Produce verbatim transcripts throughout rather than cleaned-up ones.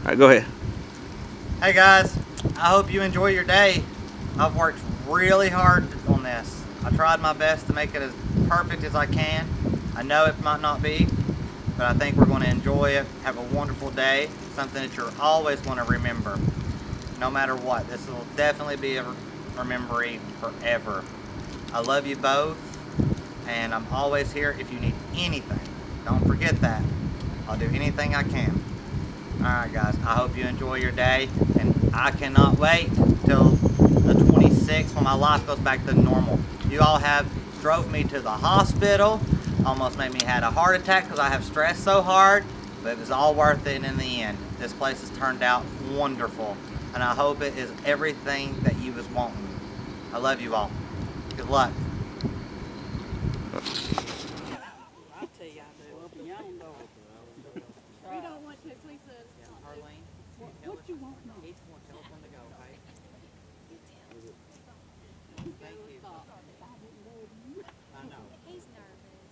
right, go ahead. Hey guys, I hope you enjoy your day. I've worked really hard on this. I tried my best to make it as perfect as I can. I know it might not be, but I think we're going to enjoy it. Have a wonderful day. Something that you're always going to remember. No matter what. This will definitely be a memory forever. I love you both, and I'm always here if you need anything. Don't forget that. I'll do anything I can. Alright guys, I hope you enjoy your day, and I cannot wait till the twenty-sixth when my life goes back to normal. You all have drove me to the hospital, almost made me had a heart attack because I have stressed so hard, but it was all worth it in the end. This place has turned out wonderful, and I hope it is everything that you was wanting. I love you all. Good luck. What you want now? Each one, tell us when to go, okay? Thank you. I know. He's nervous.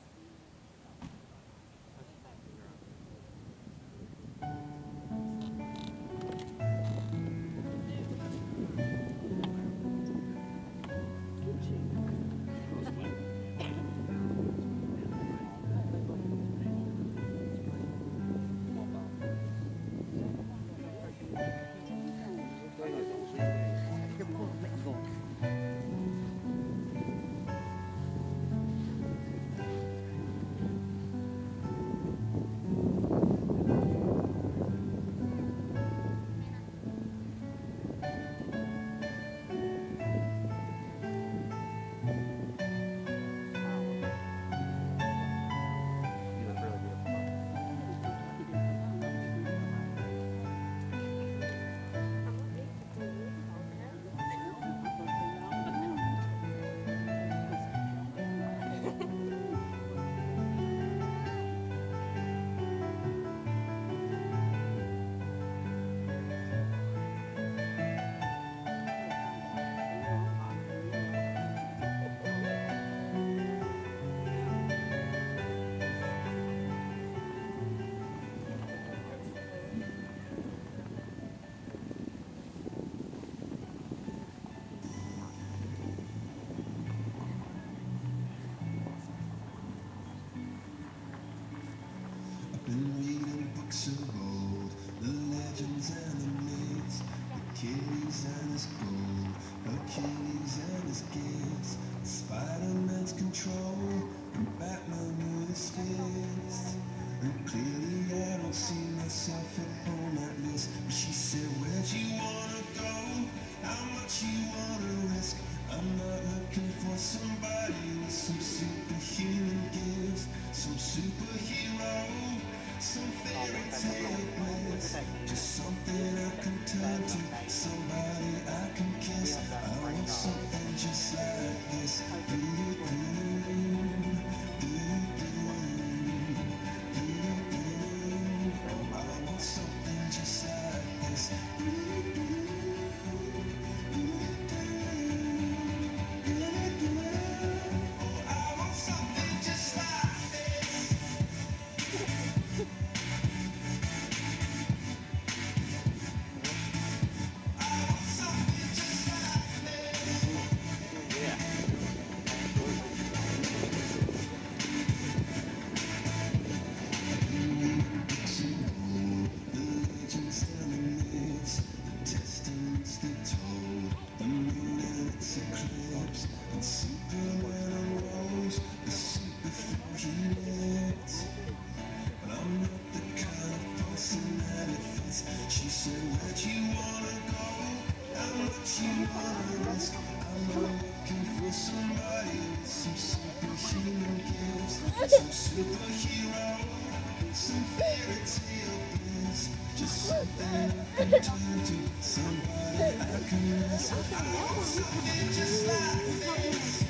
Been reading books of old, the legends and the myths, Achilles and his gold, Achilles and his gifts, Spider-Man's control, and Batman with his fists. And clearly I don't see myself upon that list. But she said, where'd you wanna go? How much you wanna risk? I'm not looking for somebody with some superhuman gifts, some superhero, some fairy tale bliss, just something I can turn to, somebody I can kiss. I want something just like this. Do do do do do. I want something just like this. She said, where'd you wanna go? How much you wanna risk? I'm not looking for somebody with some superhuman gifts, some superhero, some fairy tale bliss, just something I can turn to, somebody I can miss. I want something just like this.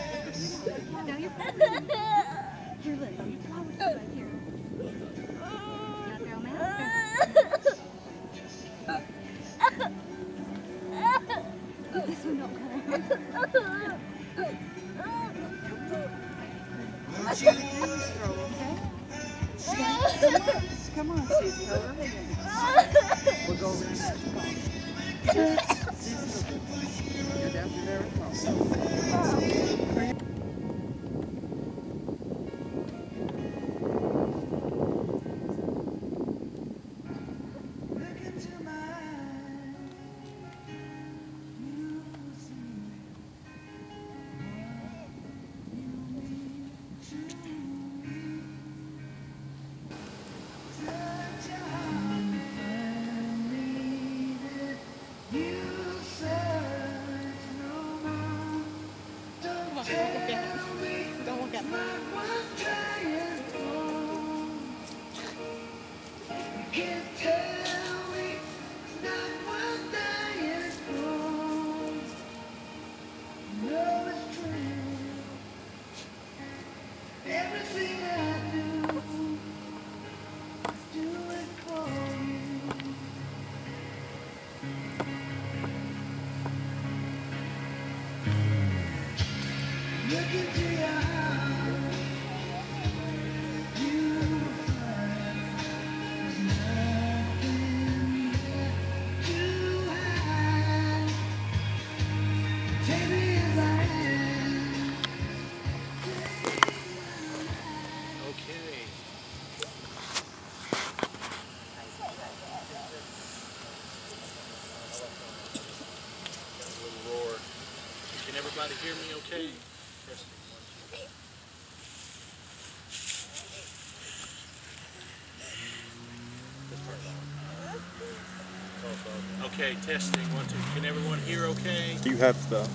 Here, look, let me fly with you right here. This one not coming. Come on, Susie. Hold her hand. We'll go around the ball. Susie, go down to there and cross. Don't look at me. Everything I do, do it for you. Look into your heart, you will find there's nothing there to hide. Take me as I am. Okay. Got a little roar. Can everybody hear me okay? Testing, one, two. Just turn it on. Okay, testing, one, two. Can everyone hear okay? Do you have the...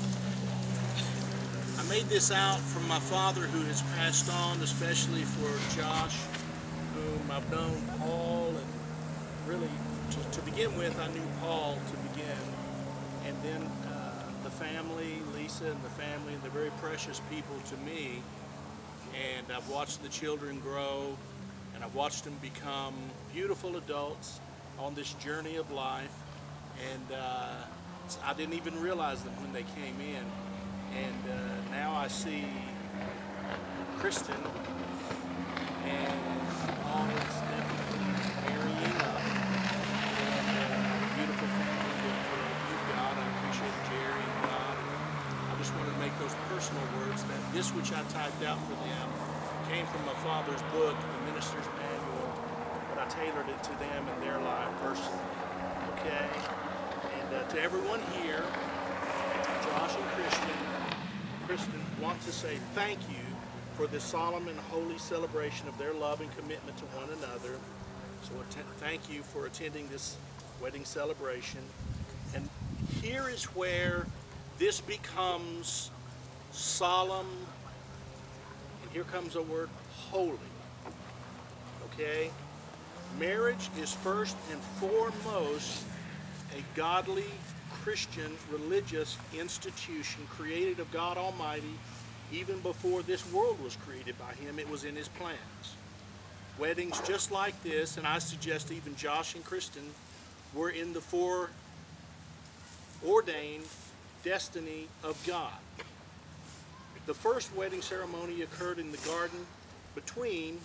I made this out from my father who has passed on, especially for Josh, whom I've known Paul, and really, to, to begin with, I knew Paul to begin, and then uh, the family, Lisa and the family, they're very precious people to me, and I've watched the children grow, and I've watched them become beautiful adults on this journey of life, and uh, I didn't even realize them when they came in. And uh, now I see Kristen and all his marrying up, and uh, beautiful family that uh, you've got. I appreciate Jerry and God. I just wanted to make those personal words that this which I typed out for them came from my father's book, The Minister's Manual, but I tailored it to them and their life personally. Okay? And uh, to everyone here, Josh and Christian, Kristen, want to say thank you for this solemn and holy celebration of their love and commitment to one another. So thank you for attending this wedding celebration. And here is where this becomes solemn, and here comes a word, holy. Okay? Marriage is first and foremost a godly Christian religious institution created of God Almighty even before this world was created by Him. It was in His plans. Weddings just like this, and I suggest even Josh and Kristen, were in the foreordained destiny of God. The first wedding ceremony occurred in the garden between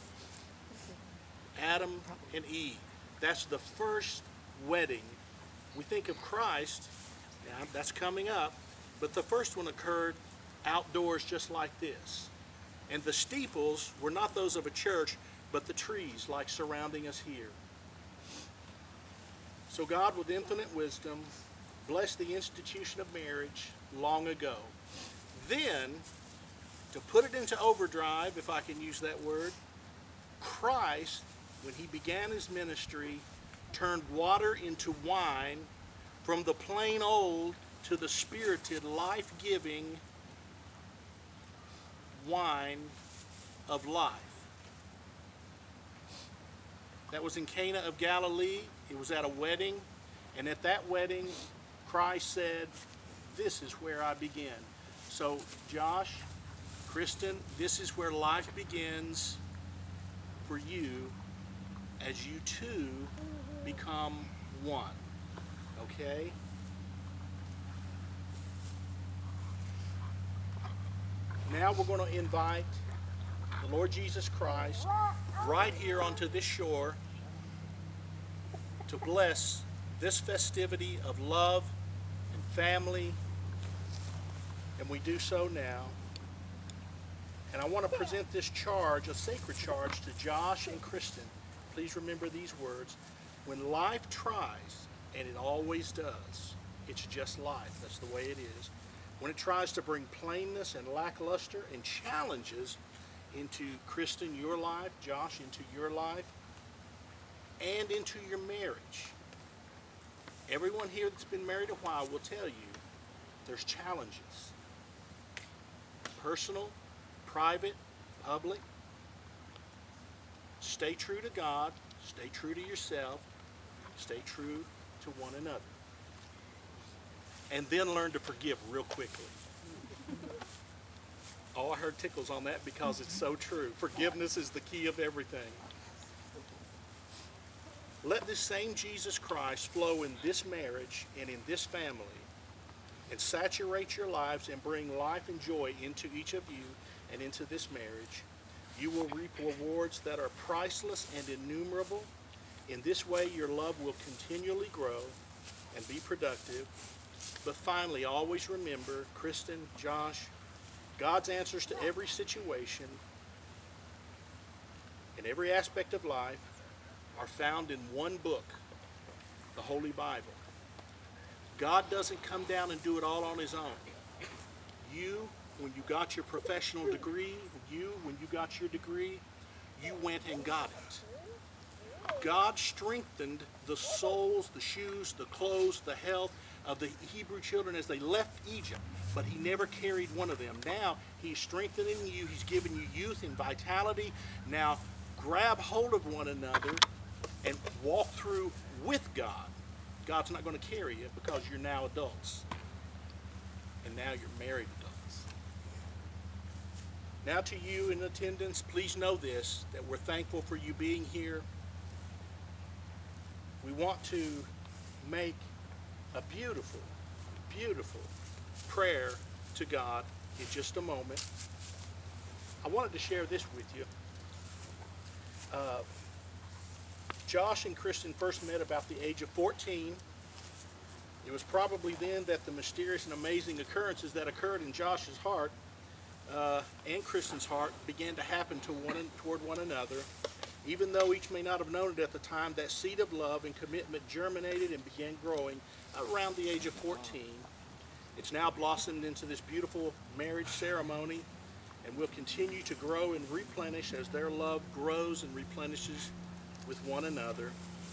Adam and Eve. That's the first wedding. We think of Christ, yeah, that's coming up, but the first one occurred outdoors just like this. And the steeples were not those of a church, but the trees like surrounding us here. So God, with infinite wisdom, blessed the institution of marriage long ago. Then, to put it into overdrive, if I can use that word, Christ, when He began His ministry, turned water into wine, from the plain old to the spirited, life-giving wine of life. That was in Cana of Galilee. It was at a wedding, and at that wedding, Christ said, "This is where I begin." So, Josh, Kristen, this is where life begins for you as you two become one. Okay? Now we're going to invite the Lord Jesus Christ right here onto this shore to bless this festivity of love and family. And we do so now. And I want to present this charge, a sacred charge, to Josh and Kristen. Please remember these words. When life tries, and it always does, it's just life, that's the way it is. When it tries to bring plainness and lackluster and challenges into Kristen, your life, Josh, into your life, and into your marriage. Everyone here that's been married a while will tell you there's challenges. Personal, private, public. Stay true to God, stay true to yourself, stay true to one another. And then learn to forgive real quickly. Oh, I heard tickles on that because it's so true. Forgiveness is the key of everything. Let this same Jesus Christ flow in this marriage and in this family and saturate your lives and bring life and joy into each of you and into this marriage. You will reap rewards that are priceless and innumerable. In this way, your love will continually grow and be productive. But finally, always remember, Kristen, Josh, God's answers to every situation and every aspect of life are found in one book, the Holy Bible. God doesn't come down and do it all on his own. You, when you got your professional degree, you, when you got your degree, you went and got it. God strengthened the souls, the shoes, the clothes, the health of the Hebrew children as they left Egypt, but he never carried one of them. Now he's strengthening you. He's giving you youth and vitality. Now grab hold of one another and walk through with God. God's not going to carry you because you're now adults. And now you're married adults. Now to you in attendance, please know this, that we're thankful for you being here. We want to make a beautiful, beautiful prayer to God in just a moment. I wanted to share this with you. Uh, Josh and Kristen first met about the age of fourteen. It was probably then that the mysterious and amazing occurrences that occurred in Josh's heart uh, and Kristen's heart began to happen to one, toward one another. Even though each may not have known it at the time, that seed of love and commitment germinated and began growing around the age of fourteen. It's now blossomed into this beautiful marriage ceremony and will continue to grow and replenish as their love grows and replenishes with one another.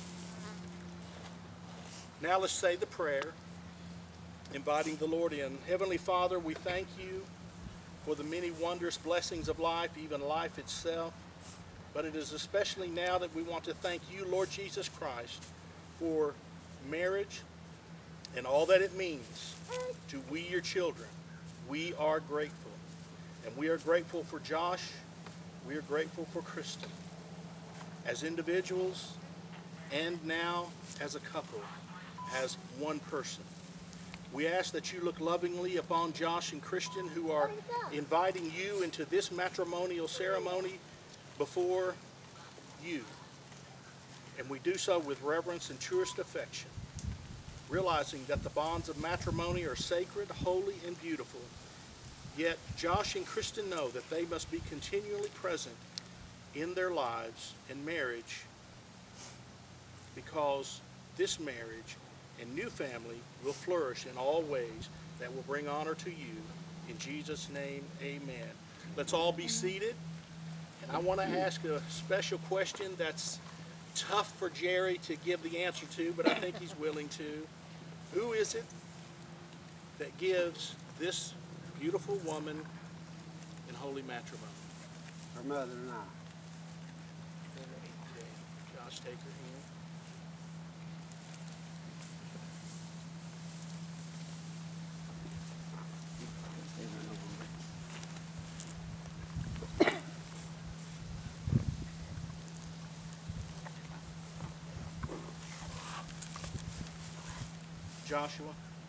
Now let's say the prayer, inviting the Lord in. Heavenly Father, we thank you for the many wondrous blessings of life, even life itself. But it is especially now that we want to thank you, Lord Jesus Christ, for marriage and all that it means to we, your children. We are grateful. And we are grateful for Josh. We are grateful for Kristen. As individuals, and now as a couple, as one person. We ask that you look lovingly upon Josh and Kristen, who are inviting you into this matrimonial ceremony before you. And we do so with reverence and truest affection, realizing that the bonds of matrimony are sacred, holy, and beautiful. Yet Josh and Kristen know that they must be continually present in their lives and marriage, because this marriage and new family will flourish in all ways that will bring honor to you. In Jesus' name, amen. Let's all be seated. And I want to ask a special question that's tough for Jerry to give the answer to, but I think he's willing to. Who is it that gives this beautiful woman in holy matrimony? Her mother and I. Josh, take her hand. Joshua?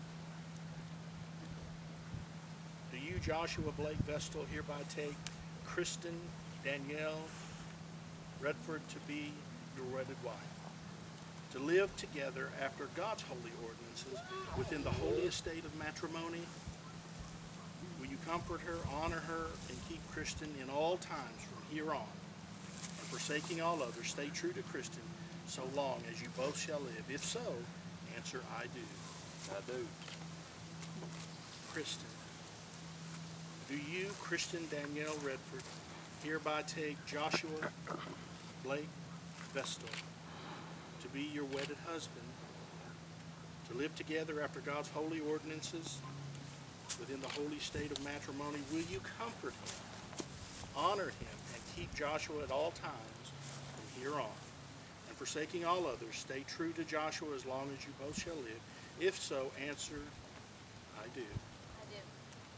Do you, Joshua Blake Vestal, hereby take Kristen Danielle Redford to be your wedded wife, to live together after God's holy ordinances within the holy estate of matrimony? Will you comfort her, honor her, and keep Kristen in all times from here on? And forsaking all others, stay true to Kristen so long as you both shall live. If so, answer, I do. I do. Kristen, do you, Kristen Danielle Redford, hereby take Joshua Blake Vestal to be your wedded husband, to live together after God's holy ordinances within the holy state of matrimony? Will you comfort him, honor him, and keep Joshua at all times from here on? And forsaking all others, stay true to Joshua as long as you both shall live. If so, answer, I do. I do.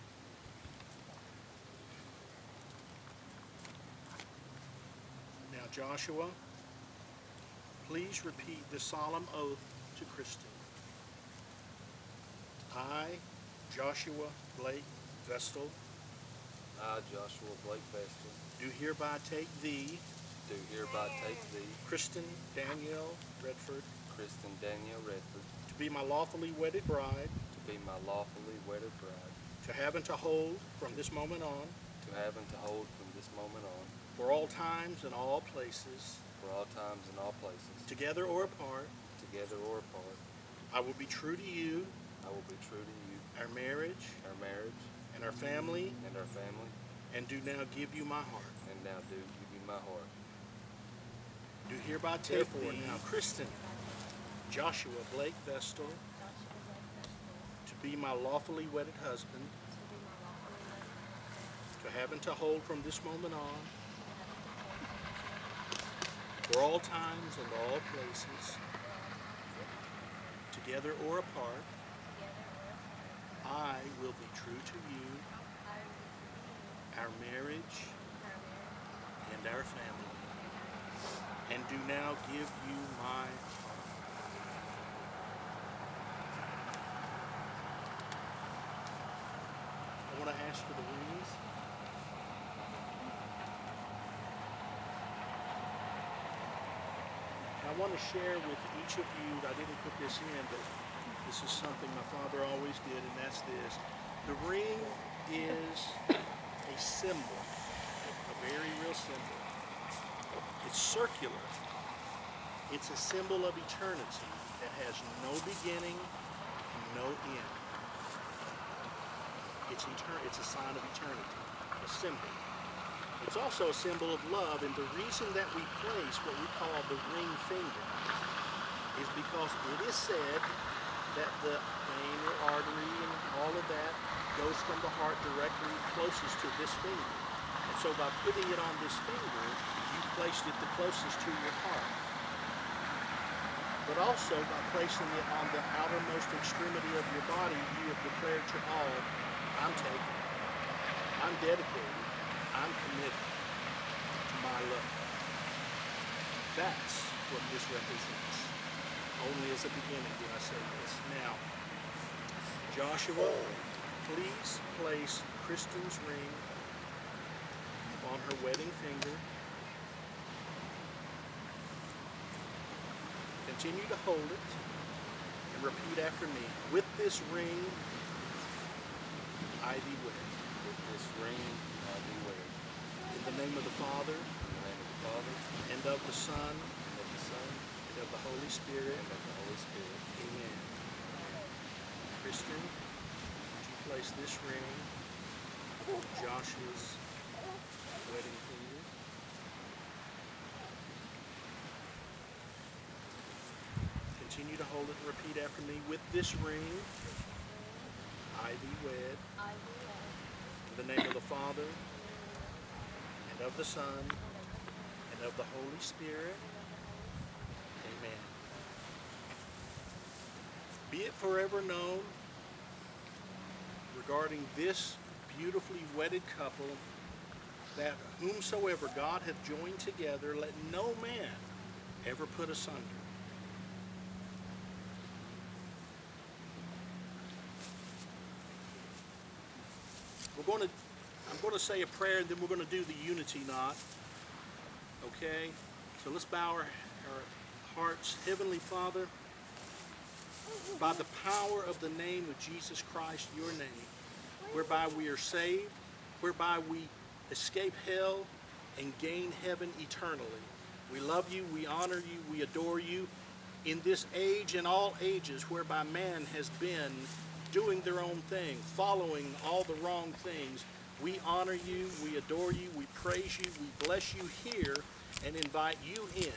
Now, Joshua, please repeat the solemn oath to Kristen. I, Joshua Blake Vestal, I, Joshua Blake Vestal, do hereby take thee, do hereby take thee, Kristen Danielle Redford, Kristen Danielle Redford, to be my lawfully wedded bride, to be my lawfully wedded bride, to have and to hold from this moment on, to have and to hold from this moment on, for all times and all places, for all times and all places, together or apart. together or apart. I will be true to you, I will be true to you, our marriage, our marriage, and our family, and our family, and do now give you my heart. and now do give you my heart. Do hereby take Therefore, thee, now, Kristen Joshua Blake Vestal, Joshua Blake Vestal, to be my lawfully wedded husband, to be my lawfully wedded husband, to have and to hold from this moment on, to have and to hold from this moment for all times and all places, on, together or apart. together or apart. I will be true to you, I will be true to you, our marriage, our marriage, and our family, and our and do now give you my heart. I want to ask for the rings. I want to share with each of you, I didn't put this in, but this is something my father always did, and that's this. The ring is a symbol, a very real symbol. It's circular. It's a symbol of eternity that has no beginning, no end. It's etern- It's a sign of eternity, a symbol. It's also a symbol of love, and the reason that we place what we call the ring finger is because it is said that the vein or artery and all of that goes from the heart directly closest to this finger. And so by putting it on this finger, you placed it the closest to your heart. But also by placing it on the outermost extremity of your body, you have declared to all, I'm taken, I'm dedicated, I'm committed to my love. That's what this represents. Only as a beginning do I say this. Now, Joshua, please place Kristen's ring on her wedding finger. Continue to hold it and repeat after me. With this ring, I thee wed. With this ring, I do wear. In the name of the Father, In the name of the Father, and of the Son, and of the Son, and of the Holy Spirit. and of the Holy Spirit. Amen. Kristen, would you place this ring on Joshua's wedding finger? Continue to hold it and repeat after me. With this ring, I thee wed. I will love In the name of the Father, and of the Son, and of the Holy Spirit. Amen. Be it forever known regarding this beautifully wedded couple that whomsoever God hath joined together, let no man ever put asunder. going to I'm going to say a prayer, and then we're going to do the unity knot. Okay? So let's bow our, our hearts. Heavenly Father, by the power of the name of Jesus Christ, your name, whereby we are saved, whereby we escape hell and gain heaven eternally. We love you, we honor you, we adore you. In this age and all ages, whereby man has been doing their own thing, following all the wrong things, we honor you, we adore you, we praise you, we bless you here, and invite you in.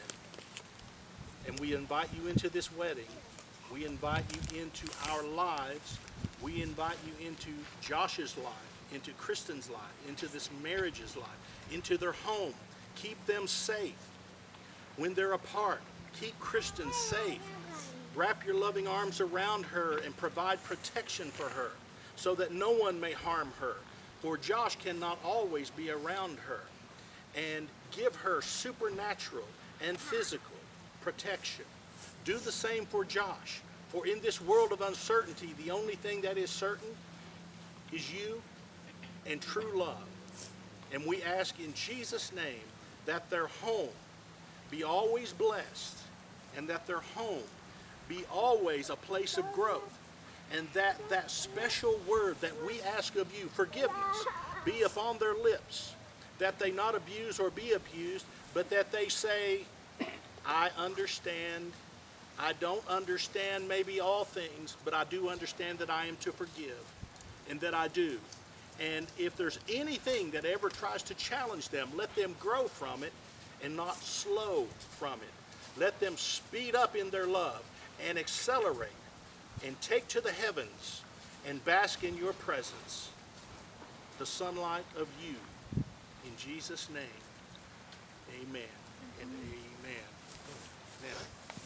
And we invite you into this wedding. We invite you into our lives. We invite you into Josh's life, into Kristen's life, into this marriage's life, into their home. Keep them safe. When they're apart, keep Kristen safe. Wrap your loving arms around her and provide protection for her so that no one may harm her. For Josh cannot always be around her. And give her supernatural and physical protection. Do the same for Josh. For in this world of uncertainty, the only thing that is certain is you and true love. And we ask in Jesus' name that their home be always blessed, and that their home be always a place of growth, and that that special word that we ask of you, forgiveness, be upon their lips, that they not abuse or be abused, but that they say, I understand. I don't understand maybe all things, but I do understand that I am to forgive, and that I do. And if there's anything that ever tries to challenge them, let them grow from it and not slow from it. Let them speed up in their love and accelerate and take to the heavens and bask in your presence, the sunlight of you. In Jesus' name, amen and amen. Now,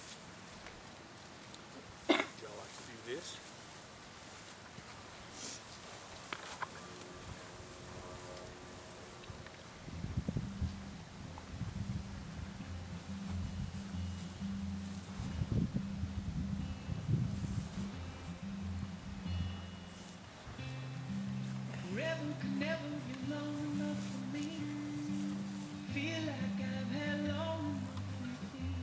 would y'all like to do this? Forever could never be long enough for me. Feel like I've had long enough with you.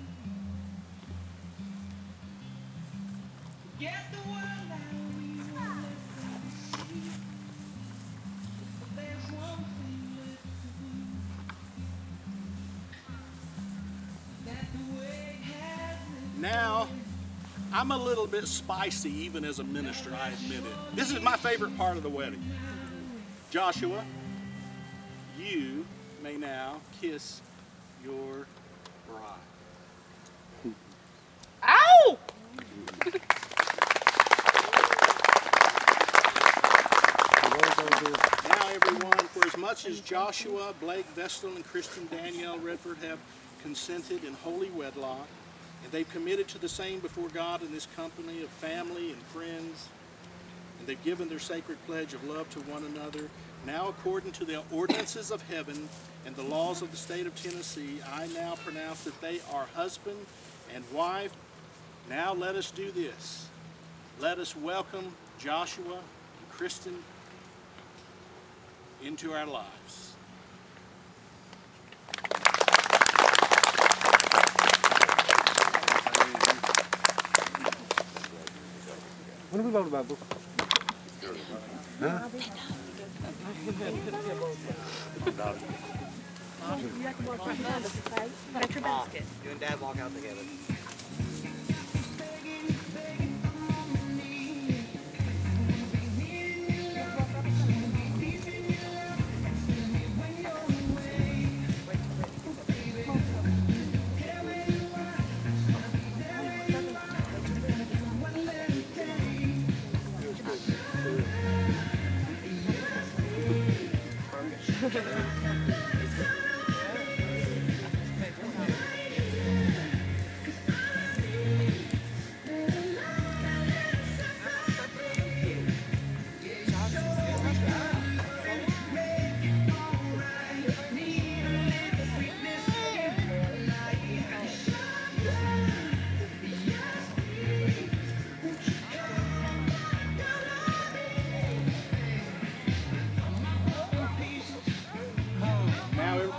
Forget the world I we won't let them see. But there's one thing left to do. That the way has been. Now, I'm a little bit spicy even as a minister, I admit it. This is my favorite part of the wedding. Joshua, you may now kiss your bride. Ow! Now everyone, for as much as Joshua, Blake, Vestal, and Kristen Danielle Redford have consented in holy wedlock, and they've committed to the same before God in this company of family and friends, and they've given their sacred pledge of love to one another. Now, according to the ordinances of heaven and the laws of the state of Tennessee, I now pronounce that they are husband and wife. Now let us do this. Let us welcome Joshua and Kristen into our lives. What are we talking about, bro? Huh? Got your basket. You and Dad walk out together.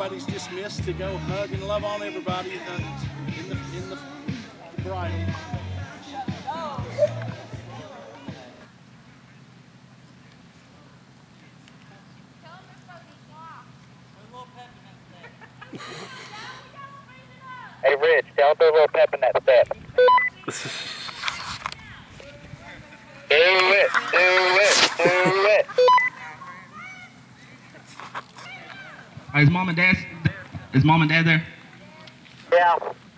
everybody's dismissed to go hug and love on everybody uh, in the in the bridal. Hey, Rich, tell me a little pep in that step. Do it, do it, do it. Is mom and dad there? Is mom and dad there? Yeah.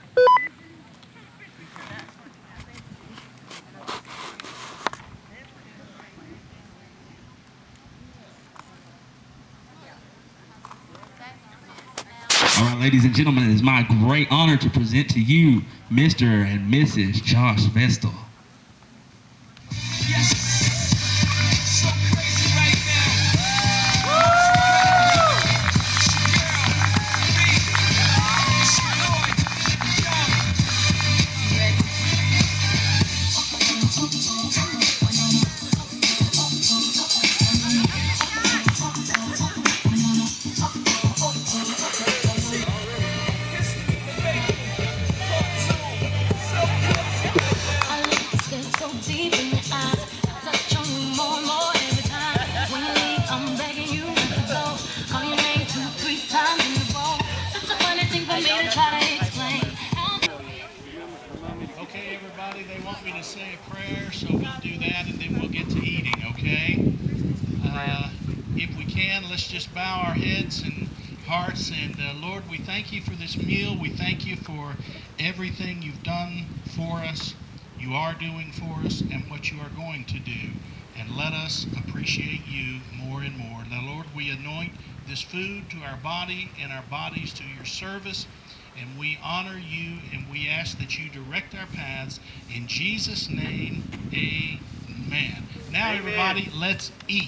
All right, ladies and gentlemen, it is my great honor to present to you Mister and Missus Josh Vestal. Okay, everybody, they want me to say a prayer, so we'll do that and then we'll get to eating, okay? Uh, if we can, let's just bow our heads and hearts. And uh, Lord, we thank you for this meal. We thank you for everything you've done for us, you are doing for us, and what you are going to do. And let us appreciate you more and more. Now, Lord, we anoint this food to our body and our bodies to your service. And we honor you, and we ask that you direct our paths. In Jesus' name, amen. Now, amen. Everybody, let's eat.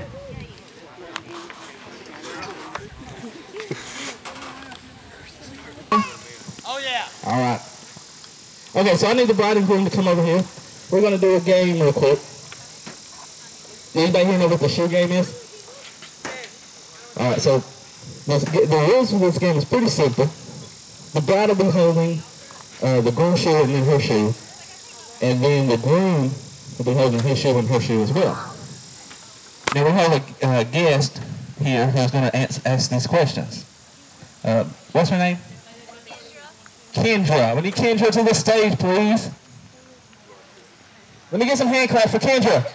Oh, yeah. All right. Okay, so I need the bride and groom to come over here. We're going to do a game real quick. Anybody here know what the shoe game is? All right, so the rules of this game is pretty simple. The bride will be holding uh, the groom's shoe and then her shoe, and then the groom will be holding his shoe and her shoe as well. Now we have a uh, guest here who's going to ask, ask these questions. Uh, what's her name? Kendra. We need Kendra to the stage, please. Let me get some hand claps for Kendra.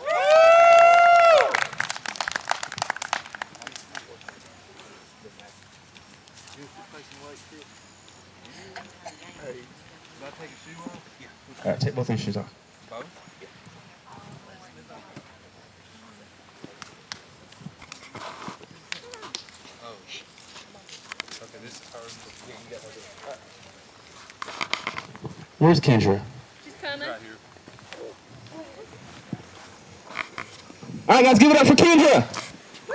All right, take both of your shoes off. Both? Oh. Okay, this is hers. Yeah, you got her. All right. Where's Kendra? She's coming. Right here. All right, guys, give it up for Kendra.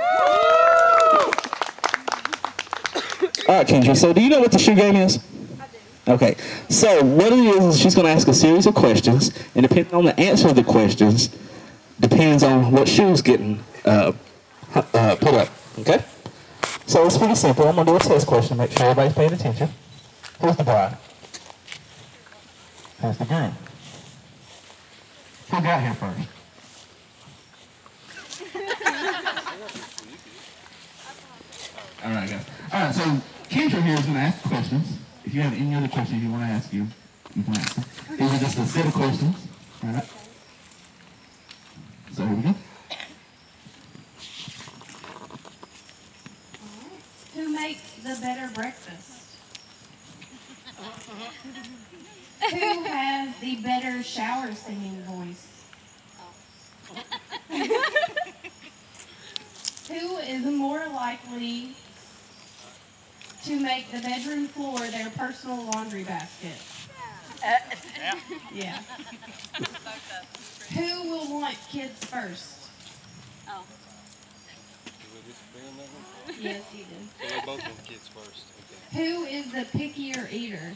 All right, Kendra, so do you know what the shoe game is? Okay, so what it is is she's going to ask a series of questions, and depending on the answer of the questions, depends on what shoe's getting uh, uh, put up, okay? So it's pretty simple. I'm going to do a test question to make sure everybody's paying attention. Who's the bride? Who's the groom? Who got here first? All right, guys. All right, so Kendra here is going to ask questions. If you have any other questions you want to ask you, you can ask them. These are just a set of questions. All right. So here we go. Who makes the better breakfast? Who has the better shower singing voice? Who is more likely to make the bedroom floor their personal laundry basket? Yeah. Who will want kids first? Oh. Did we just film that one? Yes, you do. So we both want kids first. Okay. Who is the pickier eater?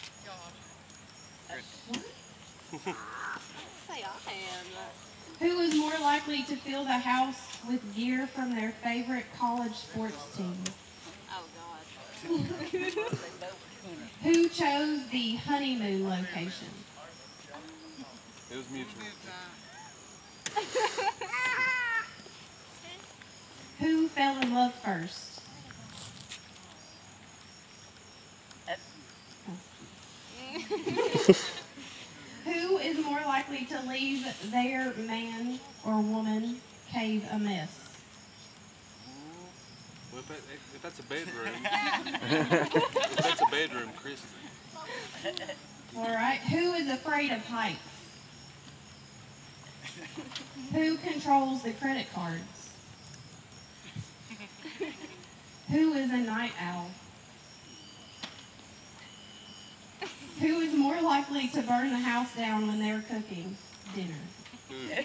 Say I am. Who is more likely to fill the house with gear from their favorite college sports team? Oh God. Who chose the honeymoon location? It was mutual. Who fell in love first? Who is more likely to leave their man or woman cave a mess? Well, if, that, if that's a bedroom, if that's a bedroom, Christy. All right. Who is afraid of heights? Who controls the credit cards? Who is a night owl? Who is more likely to burn the house down when they're cooking dinner? Ooh.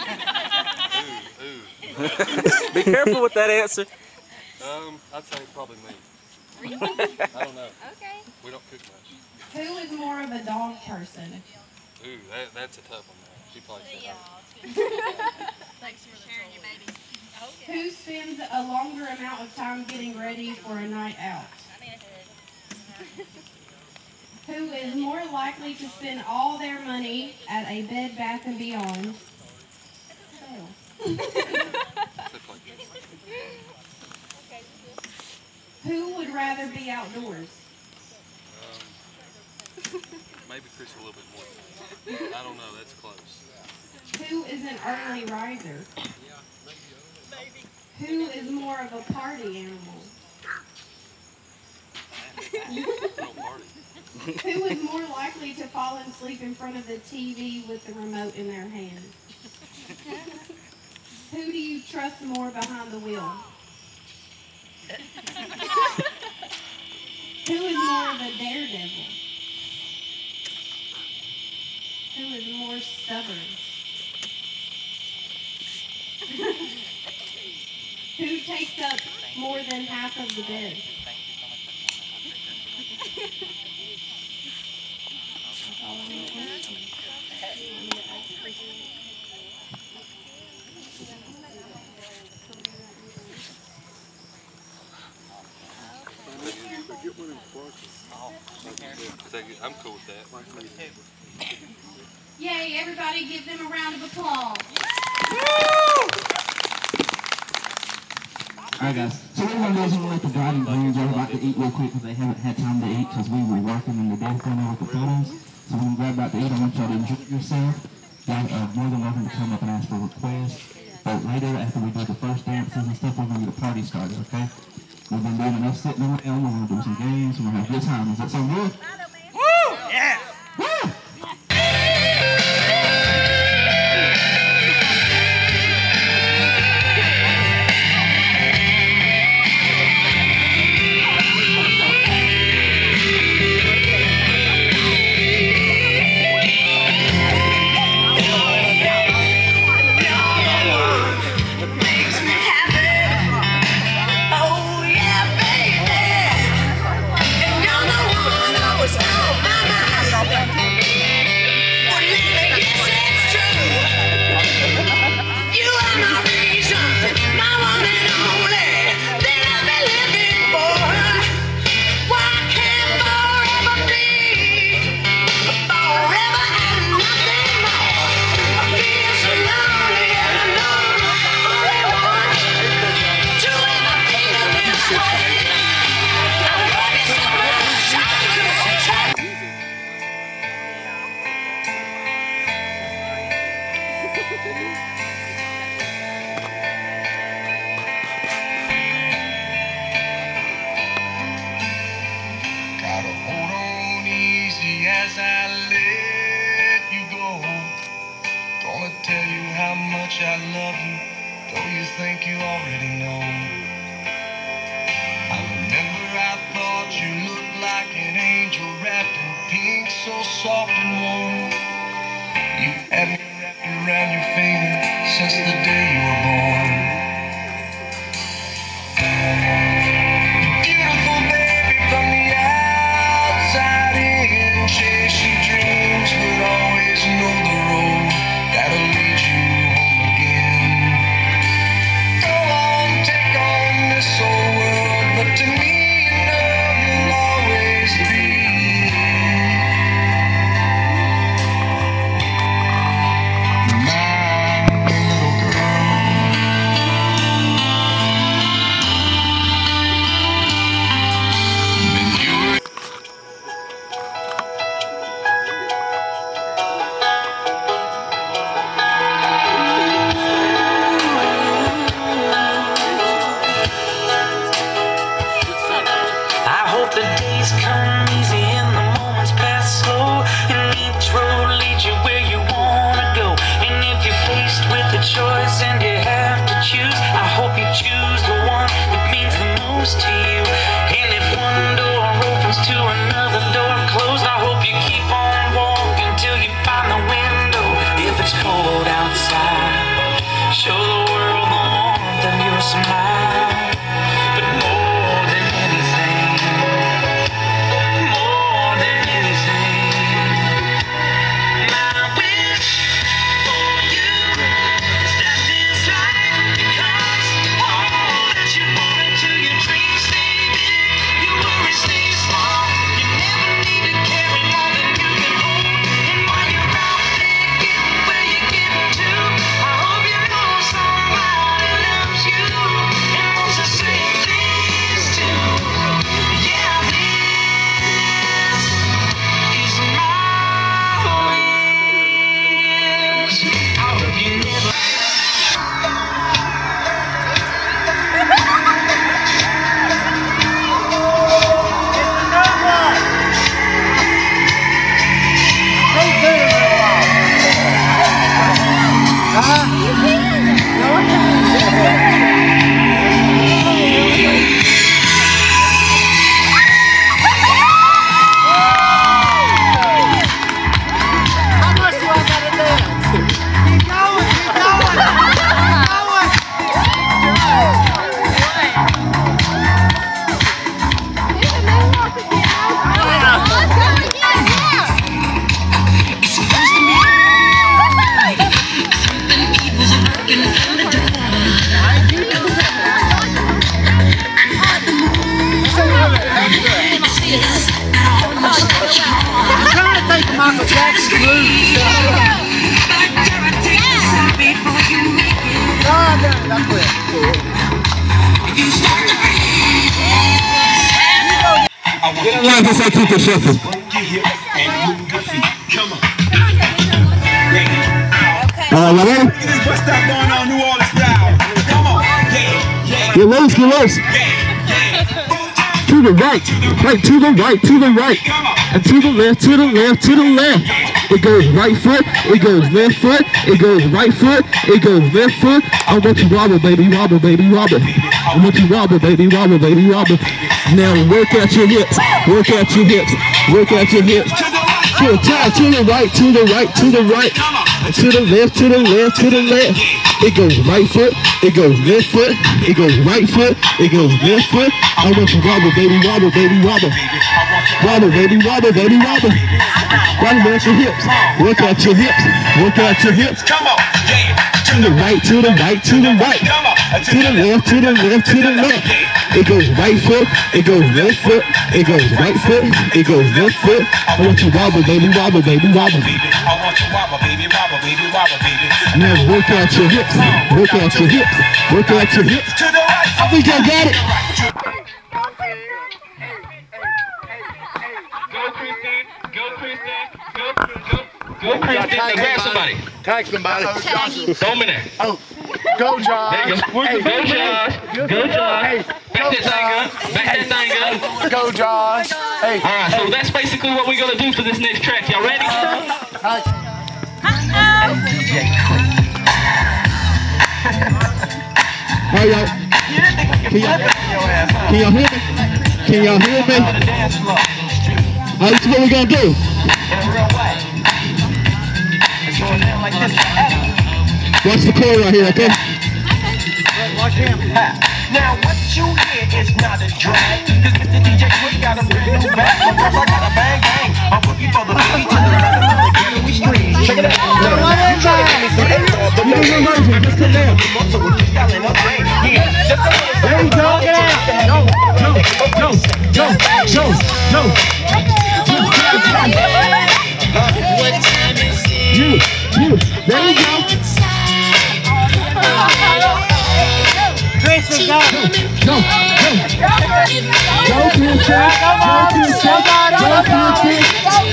Ooh, ooh. Be careful with that answer. Um, I'd say probably me. I don't know. Okay. We don't cook much. Who is more of a dog person? Ooh, that, that's a tough one, man. She probably said Yeah. that. Thanks for sharing your babies. Okay. Who spends a longer amount of time getting ready for a night out? Who is more likely to spend all their money at a Bed Bath and Beyond? Sale. Stuff like this. Who would rather be outdoors? Um, maybe Chris a little bit more. I don't know. That's close. Who is an early riser? Who is more of a party animal? No party. Who is more likely to fall asleep in front of the T V with the remote in their hand? Who do you trust more behind the wheel? Who is more of a daredevil? Who is more stubborn? Who takes up more than half of the bed? That's all I want to ask you. Is that good? I'm cool with that. Yay, everybody give them a round of applause. Alright guys, so what we're going to do is we're going to let the bride and groom are about to eat real quick because they haven't had time to eat because we were working in the day corner with the photos. So we're going to grab about to eat. I want y'all to enjoy yourself. Y'all are more than welcome to come up and ask for requests. But later, after we do the first dances and stuff, we're going to get a party started, okay? We've been doing enough sitting around, we're going to do some games, we're going to have a good time. Does that sound good? Woo! Yeah! Woo! Gotta hold on easy as I let you go. Gonna tell you how much I love you, though you think you already know. I remember I thought you looked like an angel wrapped in pink, so soft and warm. You had me wrapped around your finger since the day you were born. Beautiful baby from the outside in, chase your dreams, but always know the road that'll lead you home again. Go on, take on this old world, but to me, you know days come easy and the moments pass slow, and each road leads you where you wanna go. And if you're faced with a choice and you have to choose, I hope you choose the one that means the most to you. And if one door opens to another door closed, I hope you keep on walking till you find the window. If it's cold outside, show the world the warmth of your smile. But more than anything, more than anything, my wish for you is that this life becomes all that you want until your dreams stay big, your worries stay small. You never need to carry more than you can hold. And while you're out there getting where you're getting to, I hope you know somebody loves you and wants the same things too. Yeah, this is my wish. I hope you never. Michael Jackson moves. No, no, I quit. Get in line, just like keep it shuffle. Come on. All right, ready? What's that going on, New Orleans style? Come on. Yeah, yeah. Get loose, get loose. To the right, right, to the right, to the right. And to the left, to the left, to the left. It goes right foot, it goes left foot, it goes right foot, it goes left foot. I want you wobble, baby, wobble, baby, wobble. I want you wobble, baby, wobble, baby, wobble. Now work out your hips, work out your hips, work out your hips. To the top, to the right, to the right, to the right. And to the left, to the left, to the left. It goes right foot, it goes left foot, it goes right foot, it goes left foot. I want you wobble, baby, wobble, baby, wobble. Wobble, baby, wobble, baby, wobble. Wobble out your hips, work out your hips, work out your hips. Come on. Yeah. To the right, to the right, to the right. To the left, to the left, to the left. It goes right foot, it goes left foot, it goes right foot, it goes left foot. I want you wobble, baby, wobble, baby, wobble. I want you wobble, baby, wobble, baby, wobble, baby. Now work out your hips, work out your hips, work out your hips. To the right. I think I got it. Go, Kristen. Go, Kristen. Go, go, go, Kristen. Now grab somebody. Tag somebody. Throw them in there. Oh, go, Josh. There you go. Hey, Go, Josh. Go, Josh. Hey, Back that thing up. Back that thing up. go, Josh. Hey. All right, so that's basically what we're going to do for this next track. Y'all ready? All right, y'all. Can y'all, can y'all hear me? Can y'all hear me? All right, this is what we're going to do. Watch the play right here, okay? Watch him. Now what you hear is not a drag, cause Mister D J Quick got a brand new bag. My girls, I got a bang bang. I'm looking for the boogie to the rhythm of the ghetto we stream. Check it out. Now, try to give me some extra, but You do your version, just come down. so we're just styling up rain. Yeah, just a little. There you go, get out. Go, go, go, go, go, go. You, you, there you go. Chris, go. Go, go. Go, Kristen. Go, Kristen. Go, Kristen.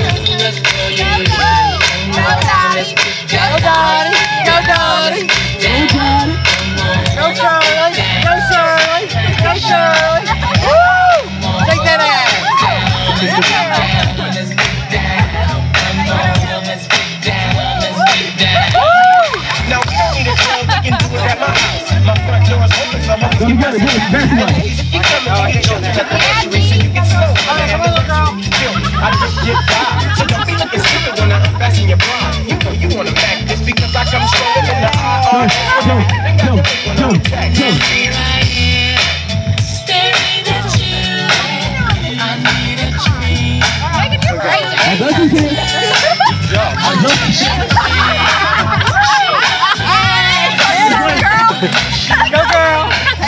Go, Dottie. Go, Dottie. Go, Dottie. Go, Shirley. Go, Shirley. Go, Shirley. Woo! Take that ass. Now we don't need a club, we can do it at my house. My front door is open, so I'm always You got it, you got it, got it. You come and get children at the nursery, so you get slow. I am the girl. I just get by, so don't be looking stupid when I unfasten your bra. You know you wanna back this because I come stronger than the I R S. Go, go, go, go. I love you, kid. I love you. Go girl!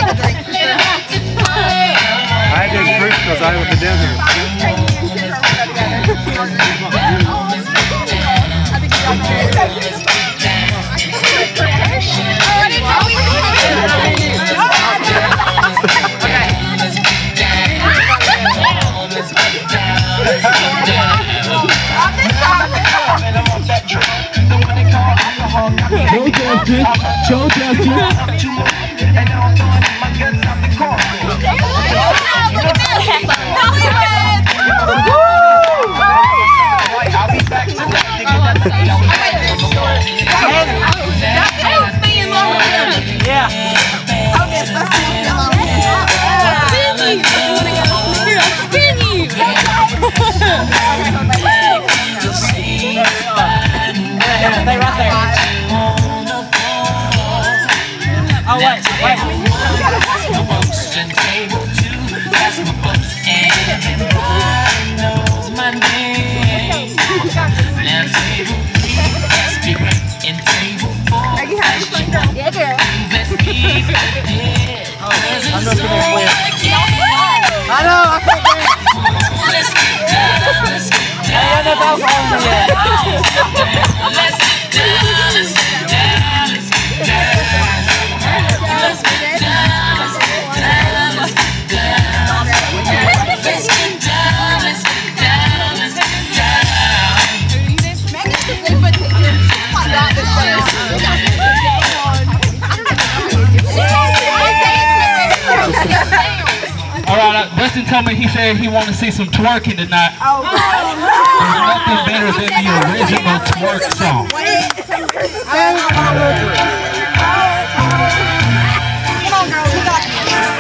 I didn't drink because I was down here. Go, Justin. Go, Justin. I'll be back tonight to get that thing out. Stay right there. Oh, wait, wait. I'm just gonna flip. I know, I can't dance. I don't know if I was on yet. Alright, Dustin told me he said he wanted to see some twerking tonight. Oh, There's nothing better than the original twerk song. Come on, girl, we got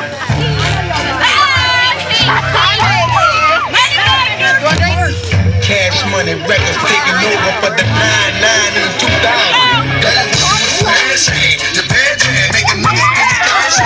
Cash Money Records taking over for the nine nine in two thousand. The bad jam making money in the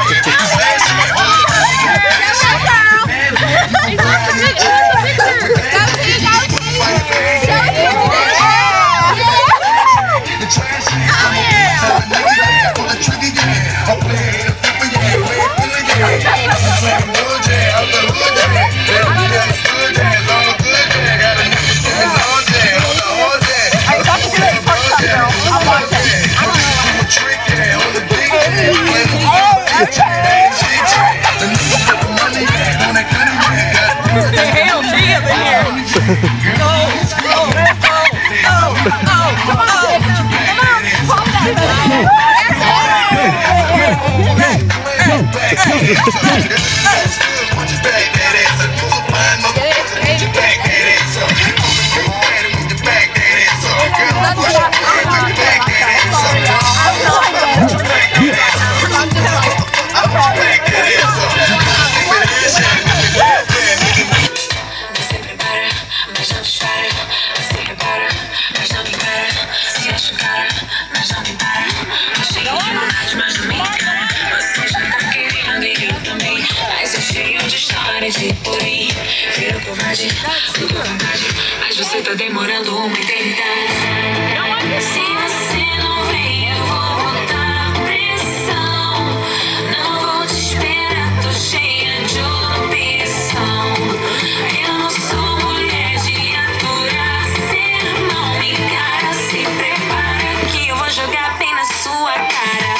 Mas você tá demorando uma eternidade. Se você não vem, eu vou botar pressão. Não vou te esperar, tô cheia de opção. Eu não sou mulher de aturar sermão. Me encara, se prepara que eu vou jogar bem na sua cara.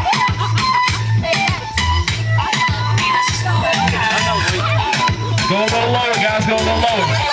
Bem na sua cara. Go a little lower, guys. Go a little lower.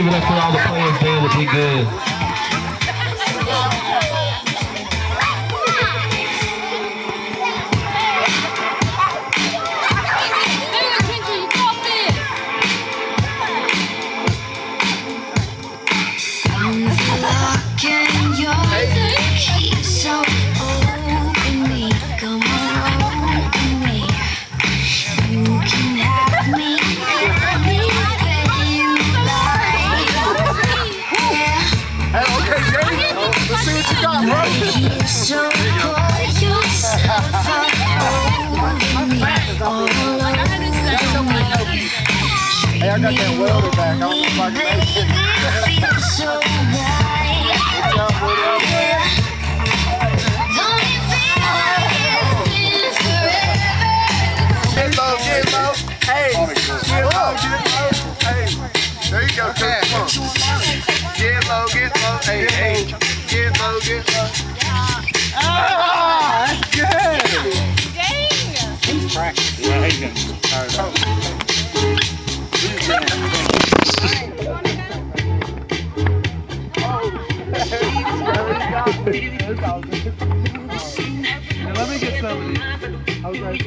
give it up for all the players there to be good. Hey, I got that welder back. I don't know if I can make it. Good job, welder. Get low, get low. Hey, get low, get low. Hey, there you go, Coach. Come on. Get low, get low. Hey, hey, get low, get low. Ah, that's good. Dang. He's practicing. Yeah, he's getting tired out. Let me get some of these. I was like,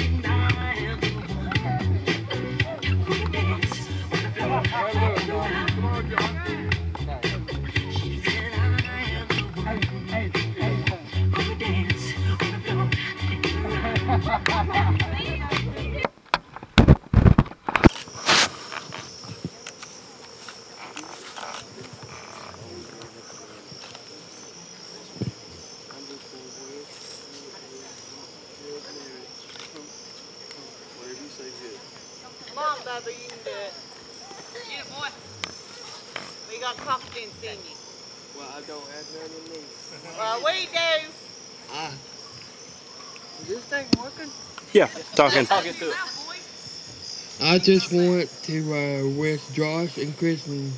Come on, Bubba, you can do it. Get it, boy. We got confidence in you. well, I don't have none in me. Well, we do. Ah. Is this thing working? Yeah, talking. Talking to it. I just want to uh, wish Josh and Kristen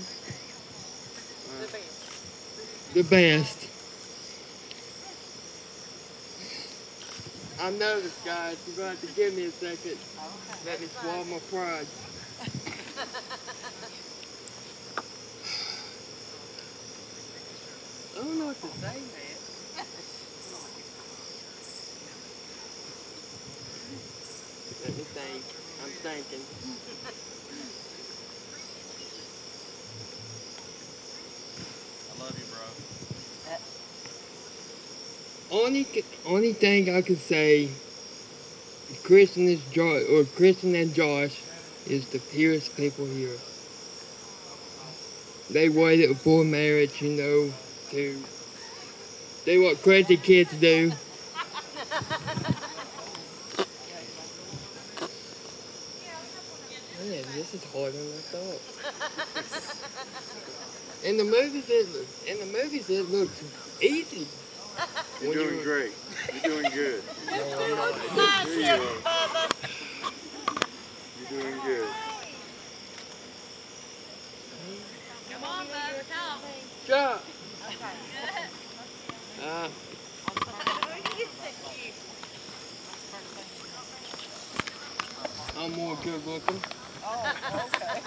uh, the best. I know this, guys. You're going to have to give me a second. Let me swallow my pride. I don't know what to say, man. Let me think. I'm thinking. I love you, bro. Only, only thing I can say, Kristen is Josh, or Kristen and Josh, is the purest people here. They waited before marriage, you know, to do what crazy kids do. Man, this is harder than I thought. In the movies, it in the movies it looks easy. You're doing you're, great. You're doing good. No, I'm not. There you are. You're doing good. Come on, Bubba, come. Stop. Uh, I'm more good looking. Oh, okay.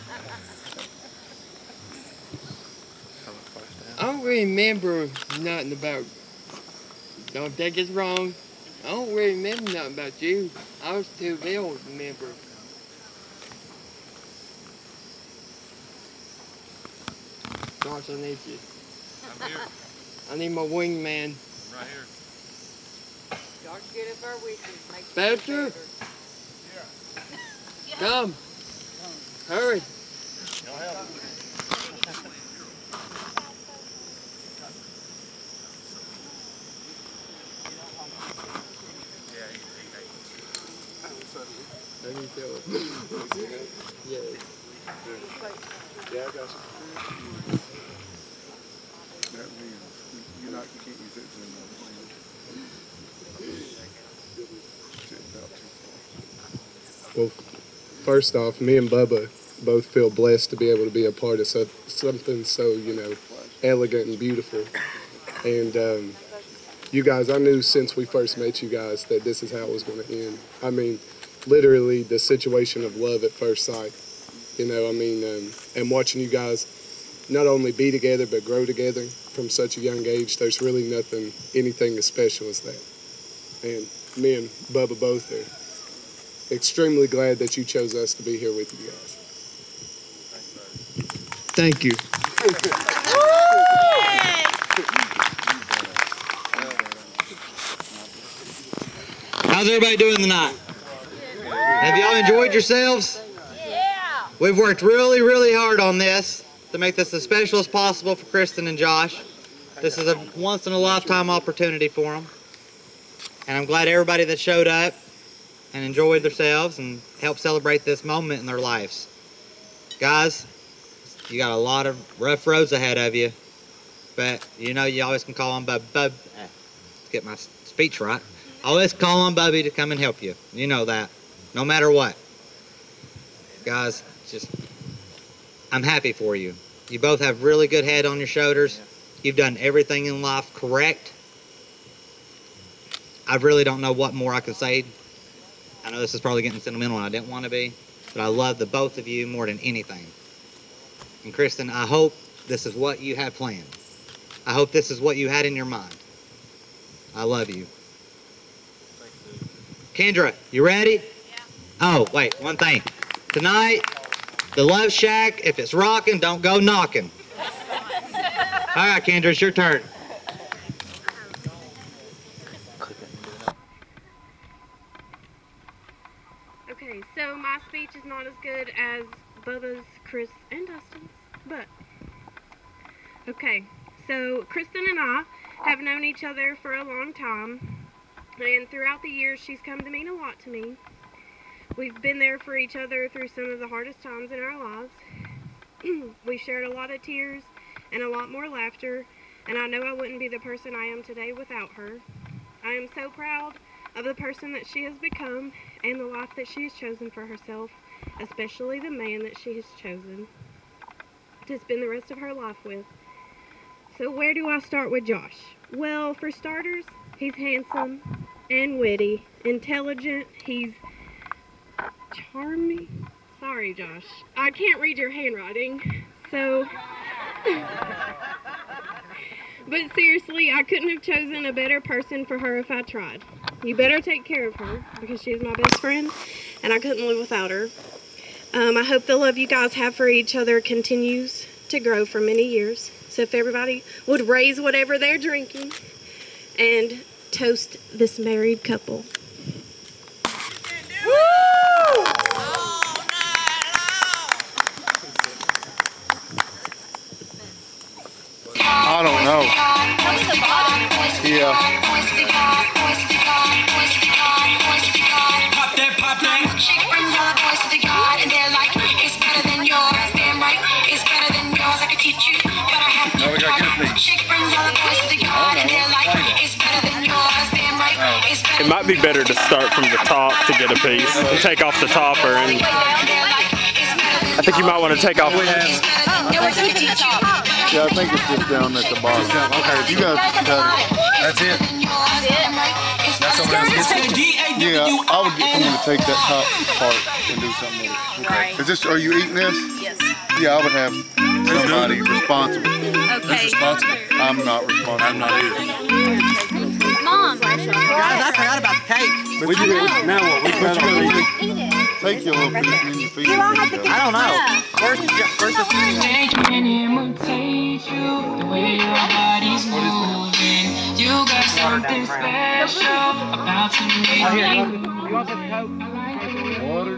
I don't remember nothing about, don't take it wrong, I don't really remember nothing about you. I was too ill to remember. Gosh, I need you. I'm here. I need my wingman. I'm right here. Y'all get up there with you. Make Badger? Come. Hurry. Let me tell it. Yeah. Yeah, I got you. That means you're not, you can't use it to another thing. Well, first off, me and Bubba both feel blessed to be able to be a part of so, something so, you know, elegant and beautiful. And um, you guys, I knew since we first met you guys that this is how it was going to end. I mean, literally the situation of love at first sight. You know, I mean, um, and watching you guys not only be together but grow together from such a young age, there's really nothing, anything as special as that. And me and Bubba both are extremely glad that you chose us to be here with you guys. Thank you. How's everybody doing tonight? Have y'all enjoyed yourselves? Yeah. We've worked really, really hard on this to make this as special as possible for Kristen and Josh. This is a once-in-a-lifetime opportunity for them. And I'm glad everybody that showed up and enjoyed themselves and helped celebrate this moment in their lives. Guys, you got a lot of rough roads ahead of you, but you know you always can call on Bub, Bub, uh, let's get my speech right. Always call on Bubby to come and help you. You know that, no matter what. Guys, just, I'm happy for you. You both have really good head on your shoulders. You've done everything in life correct. I really don't know what more I can say. I know this is probably getting sentimental and I didn't want to be, but I love the both of you more than anything. And Kristen, I hope this is what you had planned. I hope this is what you had in your mind. I love you. Kendra, you ready? Yeah. Oh, wait, one thing. Tonight, the Love Shack, if it's rocking, don't go knocking. All right, Kendra, it's your turn. Okay, so my speech is not as good as Bubba's, Chris, and Dustin's, but okay. So Kristen and I have known each other for a long time. And throughout the years, she's come to mean a lot to me. We've been there for each other through some of the hardest times in our lives. We've shared a lot of tears and a lot more laughter, and I know I wouldn't be the person I am today without her. I am so proud of the person that she has become and the life that she has chosen for herself, especially the man that she has chosen to spend the rest of her life with. So where do I start with Josh? Well, for starters, he's handsome and witty, intelligent, he's charming. Sorry, Josh. I can't read your handwriting, so... But seriously, I couldn't have chosen a better person for her if I tried. You better take care of her, because she's my best friend, and I couldn't live without her. Um, I hope the love you guys have for each other continues to grow for many years. So if everybody would raise whatever they're drinking and toast this married couple. I don't know. Yeah. Pop that, pop that. She brings all the boys to the yard and they're like, it's better than yours. Damn right, it's better than yours. I can teach you, but I have to. No, we gotta get it. She brings all the boys to the yard and they're like, it's better than yours. Damn right, it's better. It might be better to start from the top to get a piece and take off the topper. And I think you might want to take off. Yeah, I think it's just down at the bottom. Okay, you guys cut it. That's it. That's something else gets it. Yeah, I would get someone to take that top part and do something with it. Okay. Is this, are you eating this? Yes. Yeah, I would have somebody responsible. Okay. Responsible. I'm not responsible. I'm not either. Mom. Guys, I forgot about the cake. But you, now what? What you gonna eat? Take your little piece and then you feed it. I don't know. Where's the... Where's the... The way your body's moving, you got something special about to make me. You want some Coke? Water.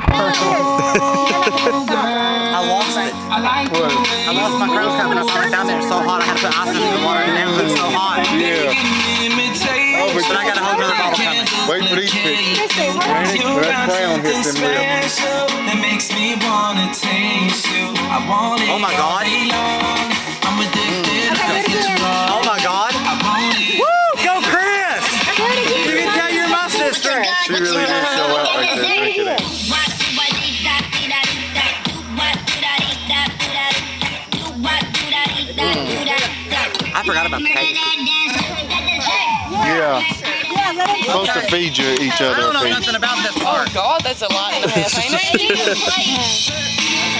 I lost it. What? I lost my crow cup and I threw it down there. It was so hot I had to put ice in the water and it was so hot. Yeah. Oh, but But I got a whole nother bottle coming. wait for these pictures. When that crown hits them lips. That makes me wanna taste you. I want it. Oh my God. I'm addicted. Oh my God. Woo! Go Chris! You can tell you're my sister. She really did show out right there. Drink it in. I forgot about the cake. Yeah. Supposed to feed you each I other don't a know piece. nothing about this part. God, that's a lot and a half, ain't it?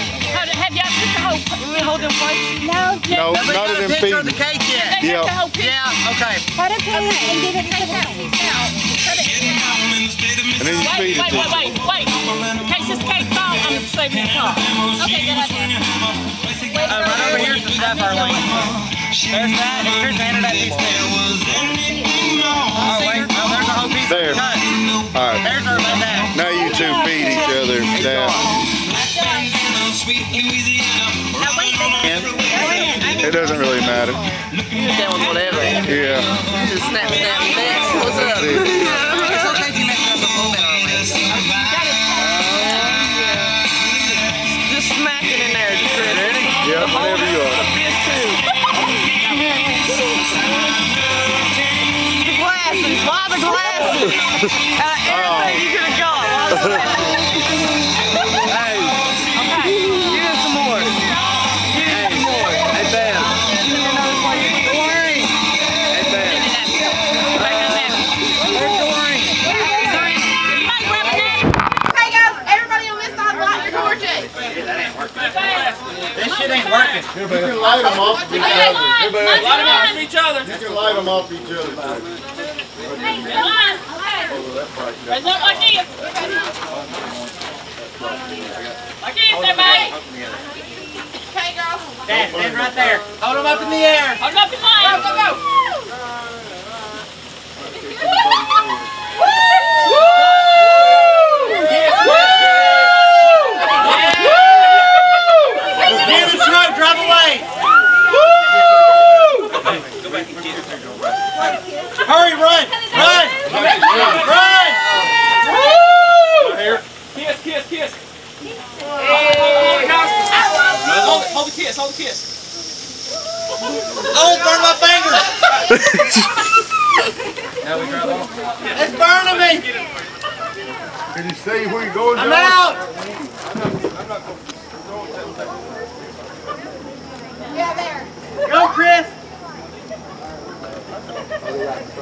You want me to hold them plates? No. No, Nobody none got of a them picture of the feeding. cake yet. Yeah. Yeah, okay. Cut a piece and give it to the piece out. Cut it And then you Wait, feed it wait, to wait, wait, wait. In case this cake falls, I'm saving the car. Okay, good idea. Uh, right over here's the stuff, Arlene. There's that, and here's the end of that piece too. Oh, wait, oh, there's a whole piece There. cut. All right. There's our about that. Now you two feed each other down. It doesn't really matter. You just down with whatever. Yeah. You just snap, snap, bitch. What's up? It's okay if you mess it up a little bit, Arlene. Just smack it in there, Chris. Ready? Yeah, whenever you are. This too. The glasses. Why the glasses? Out of everything you could have got. Why the glasses? Hey. Okay, give us some more. Give us some more. Hey, Bam. Don't worry. Hey, Bam. Where's Doreen? Hey guys, everybody on this side light your torches. This shit ain't working. You can light them off each other. Light them off each other. You can light them off each other. Raise up like this. Like this, everybody. Okay, girls. Dad, stand right there. Hold them up in the air. Hold them up in line. Go, go, go. Get in the truck, drive away. Hurry, run, run, run. Kiss, kiss, kiss. Hey. Hold, hold the kiss, hold the kiss. Oh, burn my fingers. Now we drive off. It's burning me. Can you see where you're going? I'm out. Yeah, there. Go, Chris.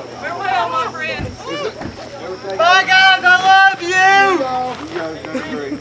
Farewell, my friend. Bye, guys. I love you. You guys done great.